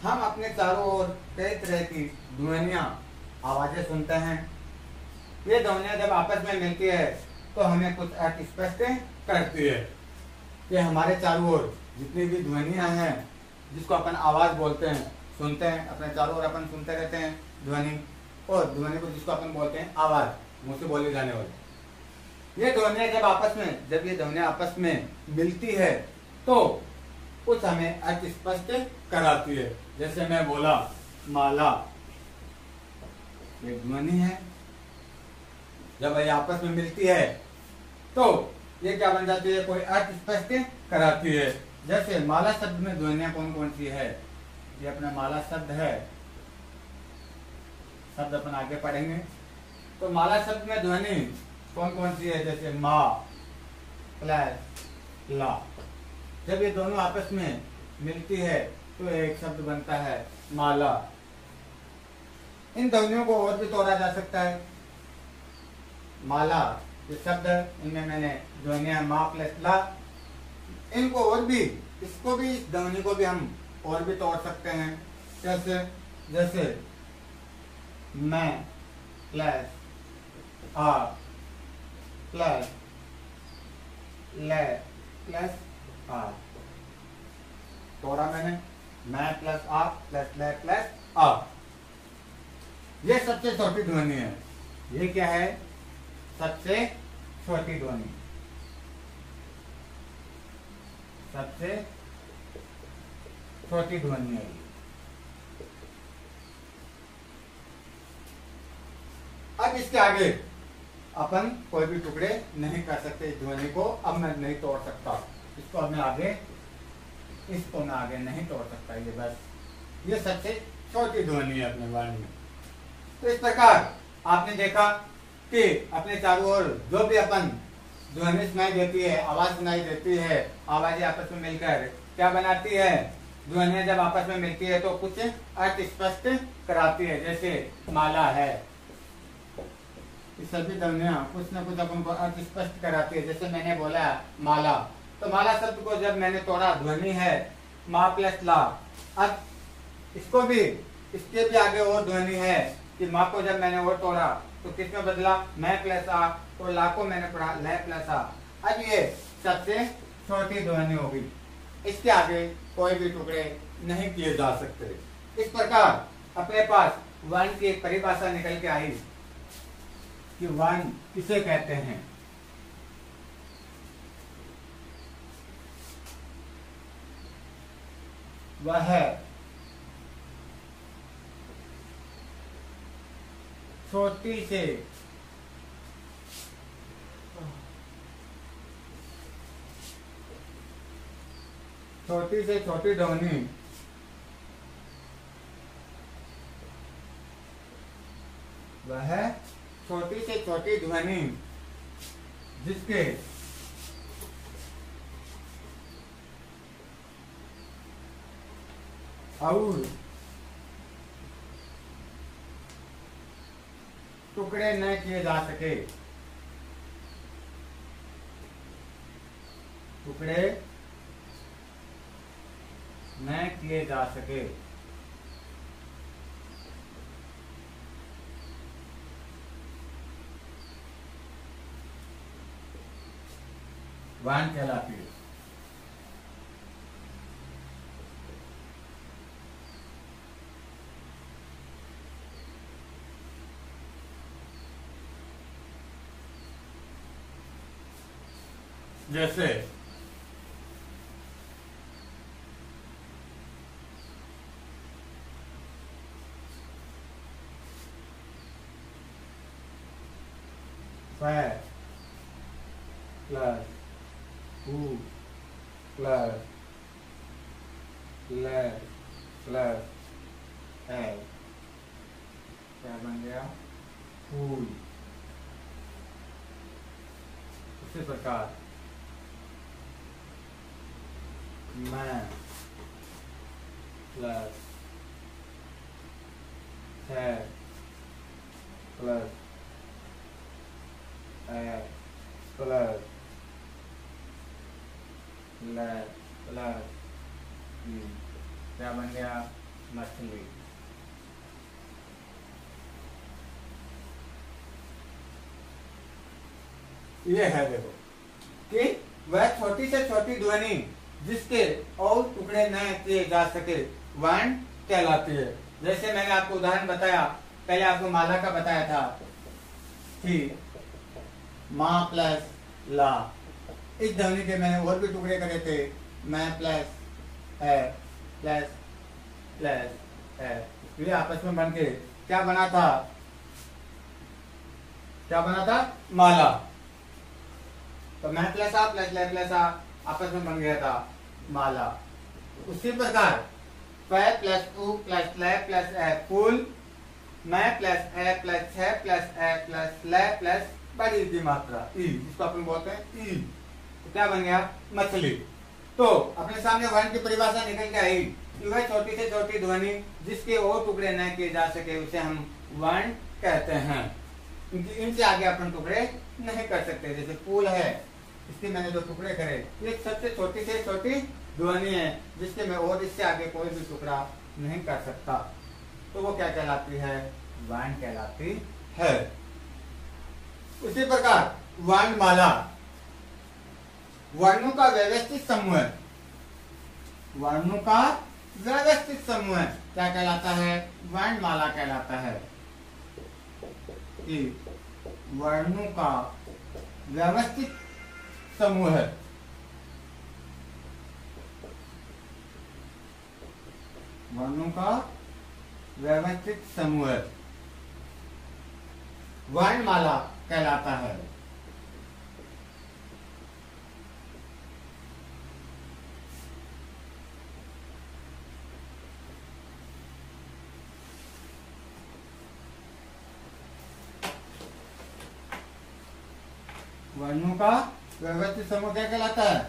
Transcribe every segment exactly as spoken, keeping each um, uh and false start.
हम अपने चारों ओर कई तरह की ध्वनियाँ आवाज़ें सुनते हैं। ये ध्वनियाँ जब आपस में मिलती है तो हमें कुछ अर्थ स्पष्ट करती है। ये हमारे चारों ओर जितनी भी ध्वनियाँ हैं जिसको अपन आवाज़ बोलते हैं, सुनते हैं, अपने चारों ओर अपन सुनते रहते हैं ध्वनि, और ध्वनि को जिसको अपन बोलते हैं आवाज़, मुँह से बोली जाने वाली। ये ध्वनियाँ जब आपस में जब ये ध्वनियाँ आपस में मिलती है तो कुछ हमें अर्थ स्पष्ट कराती है। जैसे मैं बोला माला, ये ध्वनि है, जब ये आपस में मिलती है तो ये क्या बन जाती है, कोई अर्थ स्पष्ट कराती है। जैसे माला शब्द में ध्वनियां कौन कौन सी है, ये अपना माला शब्द है, शब्द अपन आगे पढ़ेंगे। तो माला शब्द में ध्वनि कौन कौन सी है, जैसे मा प्लस ला, जब ये दोनों आपस में मिलती है तो एक शब्द बनता है माला। इन ध्वनियों को और भी तोड़ा जा सकता है। माला जो शब्द इनमें मैंने ध्वनियां मा प्लस ला, इनको और भी, इसको भी, इस ध्वनि को भी हम और भी तोड़ सकते हैं। कैसे, जैसे मैं प्लस आ प्लस ले प्लस आ, तोड़ा मैंने, मैं प्लस आ प्लस ले प्लस आ। ये सबसे छोटी ध्वनि है। ये क्या है, सबसे छोटी ध्वनि, सबसे छोटी ध्वनि है। अब इसके आगे अपन कोई भी टुकड़े नहीं कर सकते इस ध्वनि को। अब मैं नहीं तोड़ सकता इसको, अब मैं आगे इसको मैं आगे नहीं तोड़ सकता। ये बस, ये सबसे छोटी ध्वनि है अपने वाणी में। तो इस प्रकार आपने देखा कि अपने चारों ओर जो भी अपन ध्वनि सुनाई देती है, आवाज सुनाई देती है, आवाजें आपस में मिलकर क्या बनाती है, ध्वनियां जब आपस में मिलती है तो कुछ अर्थ स्पष्ट कराती है। जैसे माला है, सभी ध्वनियां कुछ न कुछ अपन को अर्थ स्पष्ट कराती है। जैसे मैंने बोला माला, तो माला शब्द को जब मैंने तोड़ा, ध्वनि है मा प्लस ला। अब इसको भी, इसके भी आगे और ध्वनि है कि माँ को जब मैंने और तोड़ा तो किस में बदला, मैं प्लस आ, तो ला को मैंने पढ़ा ले प्लस आ। अब ये सबसे छोटी ध्वनि होगी, इसके आगे कोई भी टुकड़े नहीं किए जा सकते। इस प्रकार अपने पास वर्ण की एक परिभाषा निकल के आई कि वर्ण किसे कहते हैं। वह छोटी से छोटी से छोटी ध्वनि वह छोटी से छोटी ध्वनि जिसके और टुकड़े न किए जा सके, टुकड़े न किए जा सके, वर्ण कहलाती है। जैसे फै प्लस हु प्लस ले प्लस है, क्या बन गया, फूल। इसी प्रकार मैं प्लस है प्लस है प्लस ले प्लस, क्या बन गया, मछली। ये है देखो कि वह छोटी से छोटी ध्वनि जिसके और टुकड़े न किए जा सके वर्ण कहलाती है। जैसे मैंने आपको उदाहरण बताया, पहले आपको माला का बताया था कि माँ प्लस ला, इस ध्वनि के मैंने और भी टुकड़े करे थे, मैं प्लस है प्लस प्लस है, ये आपस में बन के क्या बना था, क्या बना था, माला। तो मैं प्लस आ प्लस ले प्लस आ आपस में बन गया था माला। उसी प्रकार प प्लस उ प्लस ल प्लस ए फूल, मैं प्लस ए प्लस छ प्लस ए प्लस ल प्लस बड़ी की मात्रा ई, जिसको अपन बोलते हैं ई, तो क्या बन गया, मछली। तो अपने सामने वर्ण की परिभाषा निकल के आई कि वह छोटी से छोटी ध्वनि जिसके और टुकड़े न किए जा सके उसे हम वर्ण कहते हैं। इनसे आगे अपन टुकड़े नहीं कर सकते। जैसे फूल है, इसके मैंने जो टुकड़े करे, ये सबसे छोटी से छोटी ध्वनि है जिसके मैं और इससे आगे कोई भी टुकड़ा नहीं कर सकता, तो वो क्या कहलाती है, वर्ण कहलाती है। उसी प्रकार वर्णमाला वर्णों का व्यवस्थित समूह है, वर्णों का व्यवस्थित समूह है क्या कहलाता है, वर्णमाला कहलाता है। कि वर्णों का व्यवस्थित समूह है, वर्णों का व्यवस्थित समूह है वर्णमाला कहलाता है। वर्णों का व्यवस्थित समूह क्या कहलाता है,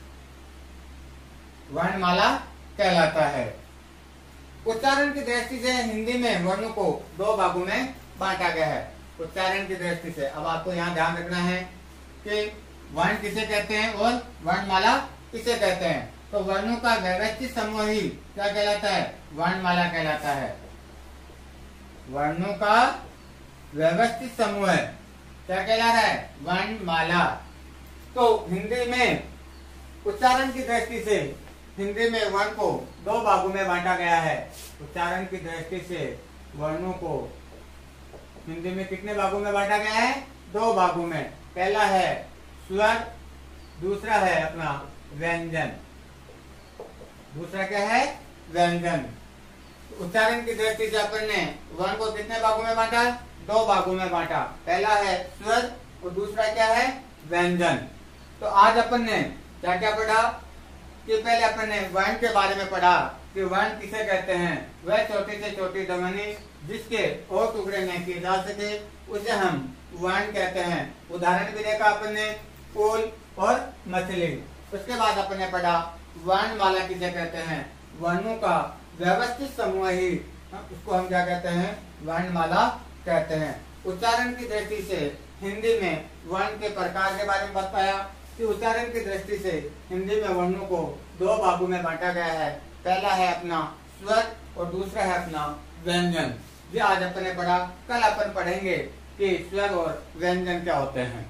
वर्णमाला कहलाता है। उच्चारण की दृष्टि से हिंदी में वर्णों को दो भागों में बांटा गया है। उच्चारण की दृष्टि से अब आपको यहाँ ध्यान रखना है कि वर्ण किसे कहते हैं और वर्णमाला किसे कहते हैं। तो वर्णों का व्यवस्थित समूह ही क्या कहलाता है, वर्णमाला कहलाता है। वर्णों का व्यवस्थित समूह है क्या कहला रहा है, वर्णमाला। तो हिंदी में उच्चारण की दृष्टि से हिंदी में वर्ण को दो भागों में बांटा गया है। उच्चारण की दृष्टि से वर्णों को हिंदी में कितने भागों में बांटा गया है, दो भागों में। पहला है स्वर, दूसरा है अपना व्यंजन। दूसरा क्या है, व्यंजन। उच्चारण की दृष्टि से अपन ने वर्ण को कितने भागों में बांटा, दो भागों में बांटा। पहला है स्वर और दूसरा क्या है, व्यंजन। तो आज अपन ने क्या क्या पढ़ा कि पहले अपन ने वर्ण के बारे में पढ़ा कि वर्ण किसे कहते हैं, वह छोटी से छोटी ध्वनि जिसके और टुकड़े नहीं किए जा सके उसे हम वर्ण कहते हैं। उदाहरण भी देखा अपन ने, फूल और मछली। उसके बाद अपन ने पढ़ा वर्णमाला किसे कहते हैं, वर्णों का व्यवस्थित समूह ही उसको हम क्या कहते हैं, वर्णमाला कहते हैं। उच्चारण की दृष्टि से हिंदी में वर्ण के प्रकार के बारे में बताया कि उच्चारण की दृष्टि से हिंदी में वर्णों को दो भागों में बांटा गया है। पहला है अपना स्वर और दूसरा है अपना व्यंजन। ये आज अपन ने पढ़ा। कल अपन पढ़ेंगे कि स्वर और व्यंजन क्या होते हैं।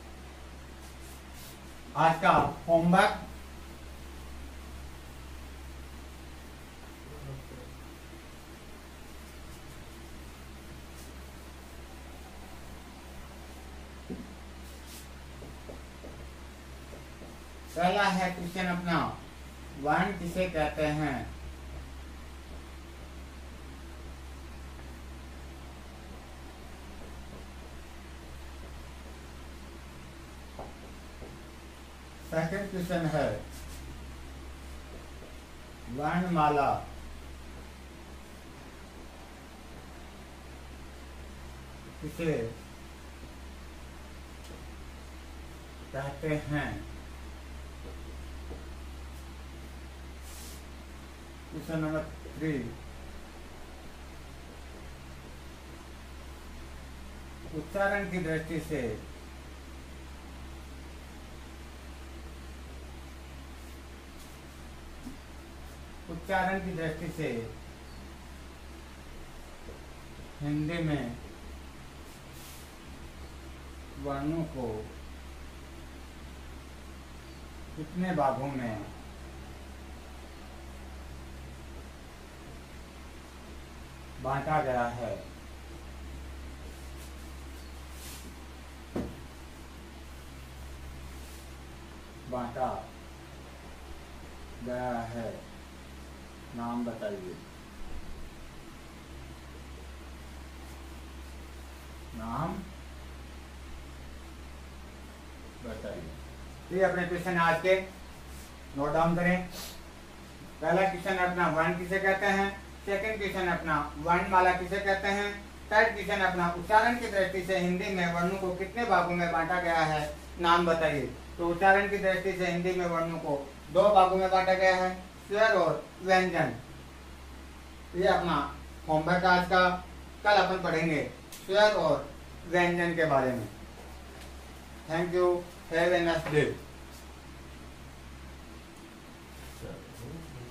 आज का होमवर्क पहला है क्वेश्चन अपना, वर्ण किसे कहते हैं। सेकंड क्वेश्चन है वर्णमाला किसे कहते हैं। क्वेश्चन नंबर थ्री, उच्चारण की दृष्टि से उच्चारण की दृष्टि से हिंदी में वर्णों को कितने भागों में बांटा गया है? बांटा गया है, नाम बताइए। नाम बताइए। ये अपने क्वेश्चन आज के नोट डाउन करें। पहला क्वेश्चन अपना वर्ण किसे कहते हैं, सेकंड क्वेश्चन अपना वर्णमाला किसे कहते हैं, थर्ड क्वेश्चन अपना उच्चारण की दृष्टि से हिंदी में वर्णों को कितने भागों में बांटा गया है, नाम बताइए। तो उच्चारण की दृष्टि से हिंदी में वर्णों को दो भागों में बांटा गया है, स्वर और व्यंजन। ये अपना होमवर्क आज का। कल अपन पढ़ेंगे स्वर और व्यंजन के बारे में। Thank you, have a nice day.